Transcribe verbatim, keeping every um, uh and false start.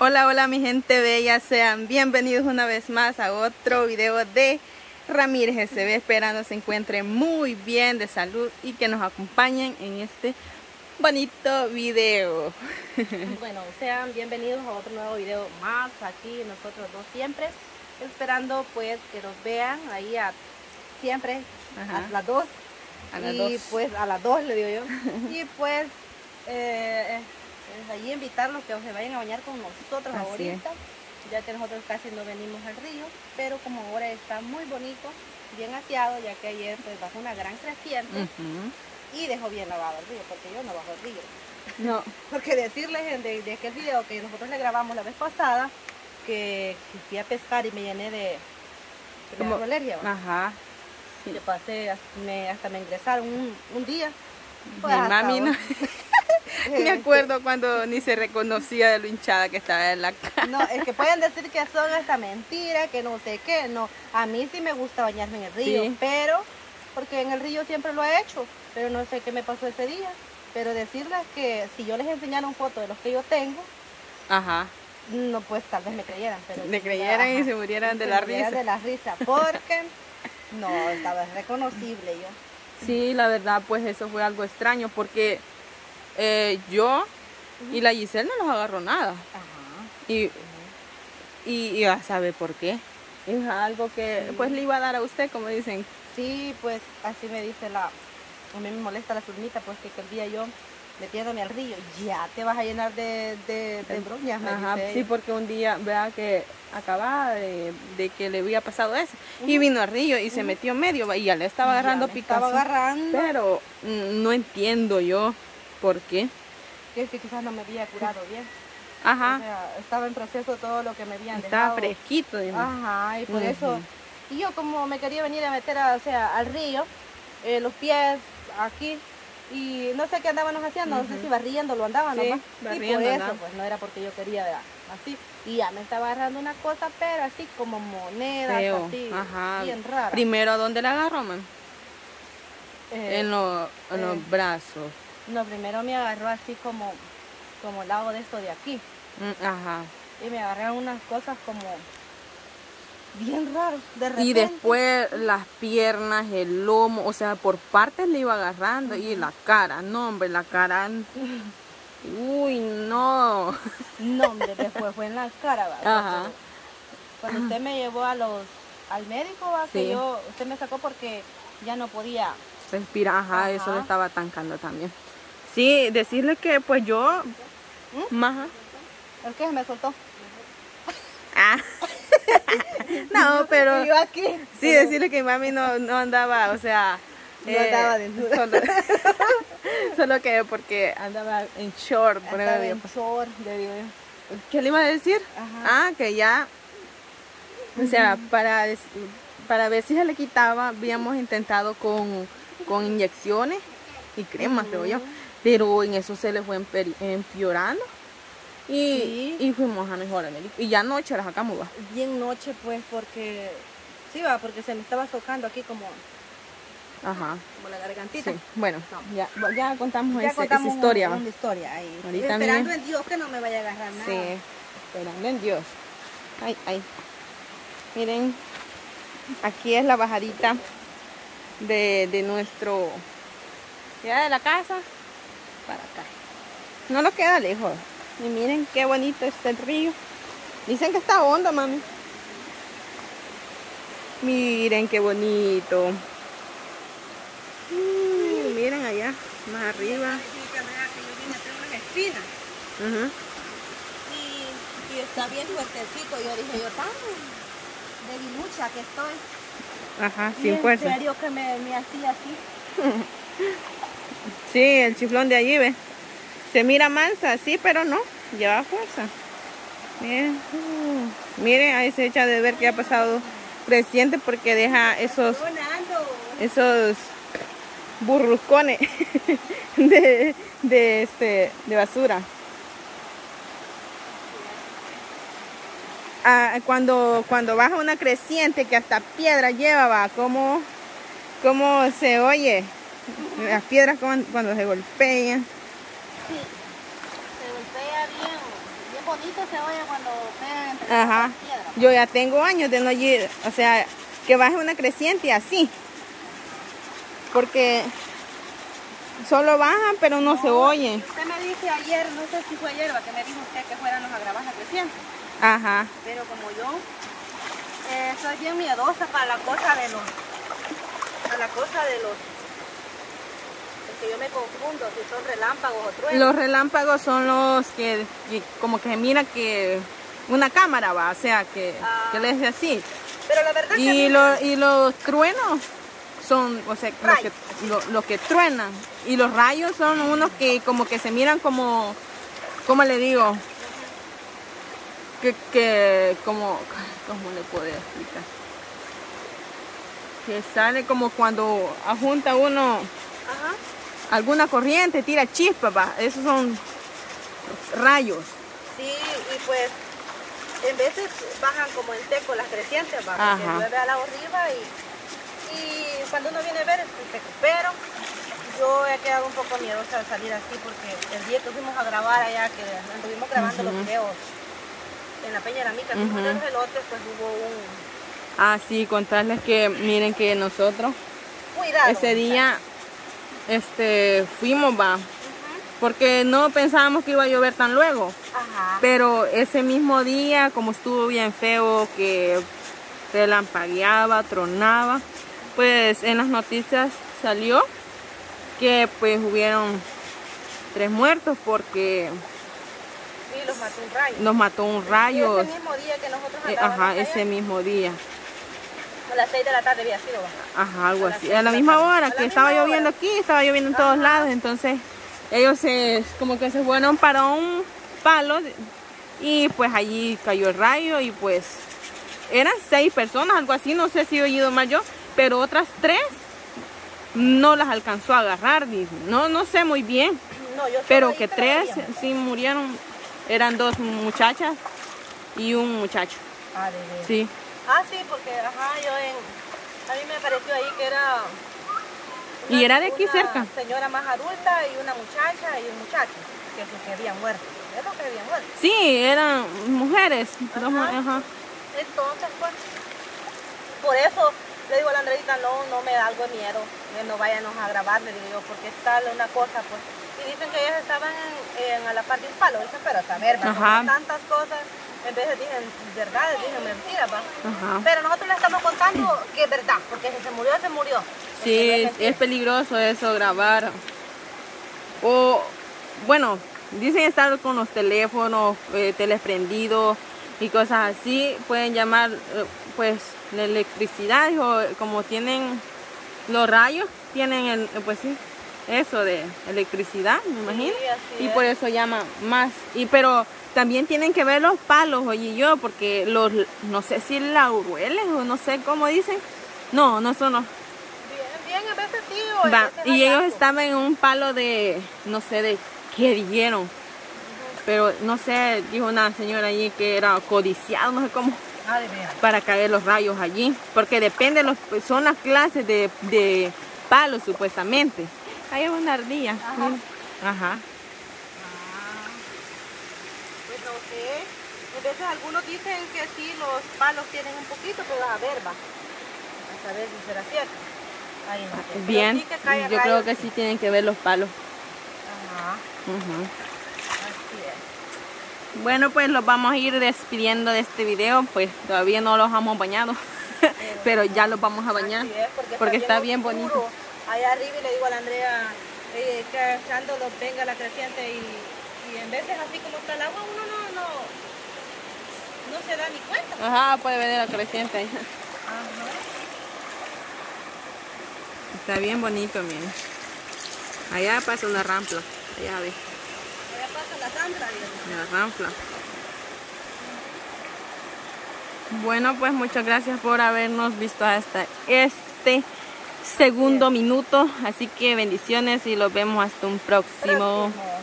Hola, hola mi gente bella, sean bienvenidos una vez más a otro video de Ramírez S B. Esperando se encuentren muy bien de salud y que nos acompañen en este bonito video. Bueno, sean bienvenidos a otro nuevo video más aquí nosotros dos siempre, esperando pues que nos vean ahí a siempre. Ajá. A las dos a las y dos. pues a las dos le digo yo y pues eh, pues allí invitarlos que se vayan a bañar con nosotros. Así ahorita es. Ya que nosotros casi no venimos al río, pero como ahora está muy bonito, bien aseado, ya que ayer pues bajó una gran creciente. Uh-huh. Y dejó bien lavado el río, porque yo no bajo el río. No. Porque decirles de, de aquel video que nosotros le grabamos la vez pasada, que, que fui a pescar y me llené de, de Como, alergia. Ajá. Sí. Que pasé, me, hasta me ingresaron un, un día. Pues, mi mami no. Me acuerdo cuando ni se reconocía de lo hinchada que estaba en la cara. No, es que pueden decir que son esta mentira, que no sé qué. No, a mí sí me gusta bañarme en el río, sí. Pero, porque en el río siempre lo he hecho, pero no sé qué me pasó ese día. Pero decirles que si yo les enseñara una foto de los que yo tengo, ajá, no, pues tal vez me creyeran. Pero me si creyeran ajá, y se murieran y de se la murieran risa. de la risa, porque no, estaba reconocible yo. Sí, la verdad, pues eso fue algo extraño, porque eh, yo uh-huh. y la Giselle no los agarró nada. Ajá. Y, uh-huh. y, y a saber por qué. Es algo que sí. pues le iba a dar a usted, como dicen. Sí, pues así me dice la... A mí me molesta la surnita, pues que el día yo metiéndome al río, ya te vas a llenar de, de, de broñas. Ajá, sí, porque un día, vea que acababa de, de que le había pasado eso. Uh-huh. Y vino al río y uh-huh. se metió medio y ya le estaba agarrando picazón. Estaba agarrando. Pero mm, no entiendo yo por qué. Que es que quizás no me había curado bien. Ajá. O sea, estaba en proceso todo lo que me habían estaba dejado. Estaba fresquito. Dime. Ajá, y por uh-huh. eso. Y yo como me quería venir a meter a, o sea, al río, eh, los pies aquí. Y no sé qué andábamos haciendo, uh-huh. no sé si barriendo lo andaban, sí, ¿no? barriendo, y por eso, ¿no? pues no era porque yo quería, ¿verdad? Así. Y ya me estaba agarrando una cosa, pero así como monedas, Feo. así, ajá. bien rara. Primero, ¿dónde la agarró, man? Eh, en, lo, en eh, los brazos. No, primero me agarró así como, como el lado de esto de aquí. Mm, ajá. Y me agarraron unas cosas como... bien raro, de repente. Y después las piernas, el lomo, o sea, por partes le iba agarrando. Uh-huh. Y la cara, no hombre, la cara... Uy, no. No hombre, después fue en la cara, ¿va? Ajá. Cuando usted me llevó a los, al médico, ¿va? Sí. Que yo, usted me sacó porque ya no podía... respirar, ajá, ajá. Eso le estaba tancando también. Sí, decirle que pues yo... ¿Mm? Más... ¿El qué? Se me soltó. Ah. No, pero yo aquí, sí, pero... decirle que mami no, no andaba, o sea, no eh, andaba desnuda. Solo, solo que porque andaba en short, por andaba en short, le digo yo. ¿Qué le iba a decir? Ajá. Ah, que ya, o sea, para, para ver si se le quitaba, habíamos intentado con, con inyecciones y cremas, uh-huh. creo yo, pero en eso se le fue empeorando. Y, sí. y fuimos a mejor y ya noche la sacamos, va. Bien noche pues porque sí va, porque se me estaba tocando aquí como ajá como la gargantita. Sí. Bueno, no. ya, ya contamos, ya ese, contamos esa historia, una, una historia ahí. Ahorita esperando miren. en Dios que no me vaya a agarrar nada. Sí, esperando en Dios. Ay, ay. Miren, aquí es la bajadita de, de nuestro ya de la casa para acá. No nos queda lejos. Y miren qué bonito está el río. Dicen que está hondo, mami. Miren qué bonito. Mm, miren allá, más arriba. Uh-huh. y, y está bien fuertecito. Yo dije, yo tan debilucha que estoy. Ajá, y sin fuerza. En serio que me, me hacía así. Sí, el chiflón de allí, ve. Se mira mansa, sí, pero no, lleva fuerza. Miren, uh, miren, ahí se echa de ver que ha pasado creciente porque deja esos, esos burruscones de, de, este, de basura. Ah, cuando, cuando baja una creciente que hasta piedra lleva, va, ¿cómo, cómo se oye? Las piedras cuando, cuando se golpean. Sí, se golpea bien, bien bonito se oye cuando pega entre Ajá. las piedras. Yo ya tengo años de no ir, o sea, que baje una creciente así. Porque solo bajan, pero no, no se oye. Usted me dice ayer, no sé si fue ayer, que me dijo usted que fuéramos a grabar la creciente. Ajá. Pero como yo eh, soy bien miedosa para la cosa de los, para la cosa de los, es que yo me confundo si son relámpagos o truenos. Los relámpagos son los que, que como que mira que una cámara va, o sea, que, ah, que le hace así. Pero la verdad y, que lo, y los truenos son, o sea, los que, lo, lo que truenan. Y los rayos son unos que como que se miran como, ¿cómo le digo? Que, que como, ¿cómo le puedo explicar? Que sale como cuando ajunta uno Ajá. alguna corriente, tira chispas, va. Esos son rayos. Sí, y pues en veces bajan como en seco las crecientes, va, porque llueve al lado arriba y, y cuando uno viene a ver es en seco. Pero yo he quedado un poco miedosa de salir así porque el día que fuimos a grabar allá, que anduvimos grabando uh-huh. los videos en la Peña de la Mica, uh-huh. de los elotes, pues hubo un... Ah, sí, contarles que miren que nosotros Cuidado, ese día este, fuimos, va, uh-huh. porque no pensábamos que iba a llover tan luego. Ajá. Pero ese mismo día, como estuvo bien feo, que relampagueaba, tronaba, pues en las noticias salió que pues hubieron tres muertos porque sí, los mató un rayo. Nos mató un rayo. Y ese mismo día que nosotros andábamos eh, Ajá, allá, ese mismo día. A las seis de la tarde había sido. Ajá, algo así. A la misma hora que estaba lloviendo aquí, estaba lloviendo en todos lados, entonces ellos se, como que se fueron para un palo y pues allí cayó el rayo y pues eran seis personas, algo así, no sé si he oído más yo, pero otras tres no las alcanzó a agarrar, no, no sé muy bien, no, yo pero que tres sí murieron, eran dos muchachas y un muchacho. Ah, de verdad. Sí. Ah, sí, porque ajá, yo en, a mí me pareció ahí que era una, y era de aquí una cerca. Señora más adulta y una muchacha y un muchacho que, que habían muerto. ¿Es lo que habían muerto? Sí, eran mujeres. Ajá. Dos, ajá. Entonces, pues, por eso le digo a la Andreita, no, no me da algo de miedo, que no vayamos a grabar, le digo, porque es tal una cosa, pues. Y dicen que ellas estaban en, en, a la par de un palo, dicen, pero a saber, ¿va? Tantas cosas, en vez de dicen verdades, dicen mentiras, ¿va? Ajá. Pero nosotros le estamos contando que es verdad, porque si se murió, se murió. Sí, es, es peligroso eso, grabar. O, bueno, dicen estar con los teléfonos, eh, teles prendidos y cosas así, pueden llamar, eh, pues, la electricidad, o como tienen los rayos, tienen, el, pues sí, eso de electricidad, me imagino, sí, y por eso llama más. Y pero también tienen que ver los palos, oye yo, porque los, no sé si laureles o no sé cómo dicen, no, no son los... Bien, bien, a veces sí, o Va, a veces y ellos algo. estaban en un palo de, no sé de qué dijeron, uh-huh. pero no sé, dijo una señora allí que era codiciado, no sé cómo. Ah, de veras. Para caer los rayos allí, porque depende, los, son las clases de, de palos supuestamente. Hay una ardilla. Ajá. Ajá. Ah, pues no sé. A veces algunos dicen que sí, los palos tienen un poquito, pero a ver, va. A saber si será cierto. Ahí no sé. Bien, sí que cae yo rayos, creo que sí. sí tienen que ver los palos. Ajá. Uh-huh. Así es. Bueno, pues los vamos a ir despidiendo de este video, pues todavía no los hemos bañado, pero, pero ya los vamos a bañar, es, porque, porque está bien, bien, bien bonito. Allá arriba y le digo a la Andrea eh, que echándolo venga la creciente y, y en veces así como está el agua uno no, no, no se da ni cuenta. Ajá, puede venir la creciente ahí. Ajá. Está bien bonito, miren. Allá pasa una rampla, allá ve. Allá pasa la rampla, digamos. La rampla. Bueno, pues muchas gracias por habernos visto hasta este segundo minuto. Así que bendiciones y los vemos hasta un próximo. próximo.